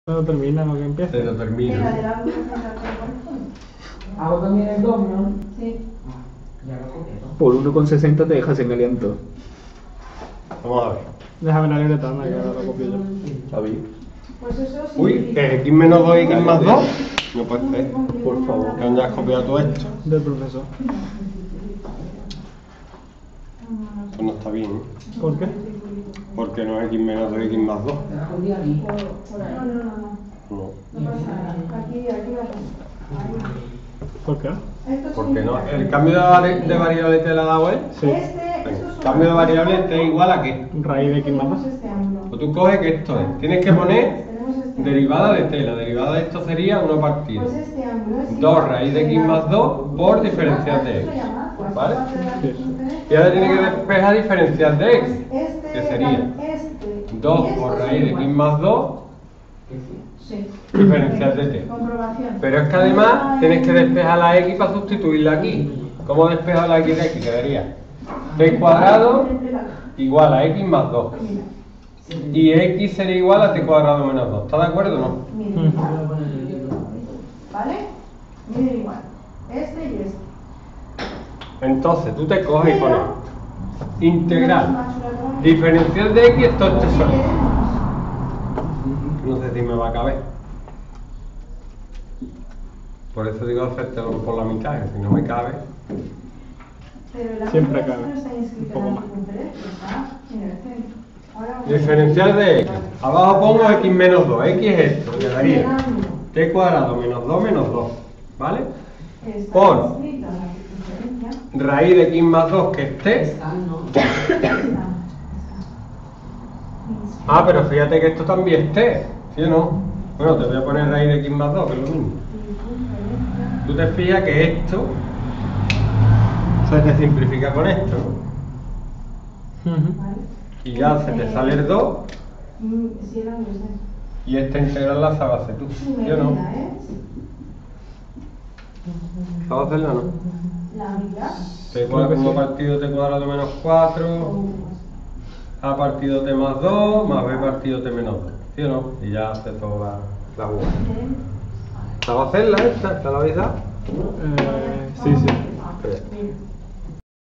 No termina, no que empieza. Pero termina. ¿Hago también el 2, no? Sí. Ya lo copié, ¿no? Por 1,60 te dejas sin aliento. Vamos a ver. Déjame la libreta, anda, que ahora lo copio yo. Javi. Pues eso sí. Uy, que x menos 2 y x más 2. No puede ser. Por favor. ¿Que dónde has copiado todo esto? Del profesor. Pues no está bien, ¿eh? ¿Por qué? Porque no es x menos 2 y x más 2. ¿Te la escondí aquí? Por ahí. No. No. No pasa nada. Aquí la tengo. ¿Por qué? Esto Porque no. significa- ¿El cambio de variable te la ha dado él? Sí. Estos son ¿Cambio de variable te es igual a qué? Raíz de x más Tenemos 2. este ángulo. Pues tú coges que esto es. Tienes que poner Tenemos este derivada de t. La derivada de esto sería 1 partido. Pues este ángulo es 2 raíz de x más 2 por diferencial de x. ¿Vale? Y ahora tiene que despejar diferencial de x. Que sería 2 por raíz de x más 2 Sí. diferencial de t. Comprobación. Pero es que además tienes que despejar la x para sustituirla aquí. ¿Cómo despejo la x de aquí? Quedaría t cuadrado igual a x más 2. Mira, Y x sería igual a t cuadrado menos 2. ¿Estás de acuerdo o no? miden igual. ¿Vale? Miden igual. Este y este. Entonces tú te coges y pones integral Más diferencial de x, esto es Así solo. queremos. No sé si me va a caber. Por eso digo hacértelo por la mitad, que si no me cabe. Pero la Siempre conferencia cabe. no está inscrita Un poco en más. la conferencia, está en el centro. Ahora vamos a- Diferencial de x. Abajo pongo x menos 2. X es esto, me daría El ángulo t cuadrado menos 2 menos 2. ¿Vale? está Por inscrito en la circunferencia. raíz de x más 2, que es t. Está, ¿no? Está. Ah, pero fíjate que esto también es t. ¿Sí o no? Bueno, te voy a poner raíz de x más 2, que es lo mismo. Tú te fijas que esto se te simplifica con esto, ¿no? Y ya se te sale el 2 Si el ángulo es este. y esta integral la sabes hacer tú. Su ¿Sí o no? medida es ¿Sabes hacerla o no? la mitad. T cuadrado 1 partido t cuadrado menos 4, a partido t más 2, más b partido t menos 2. ¿Sí o no? Y ya hace toda la jugada. ¿Sabes hacerla esta? ¿Te la habéis dado? Sí. Mira.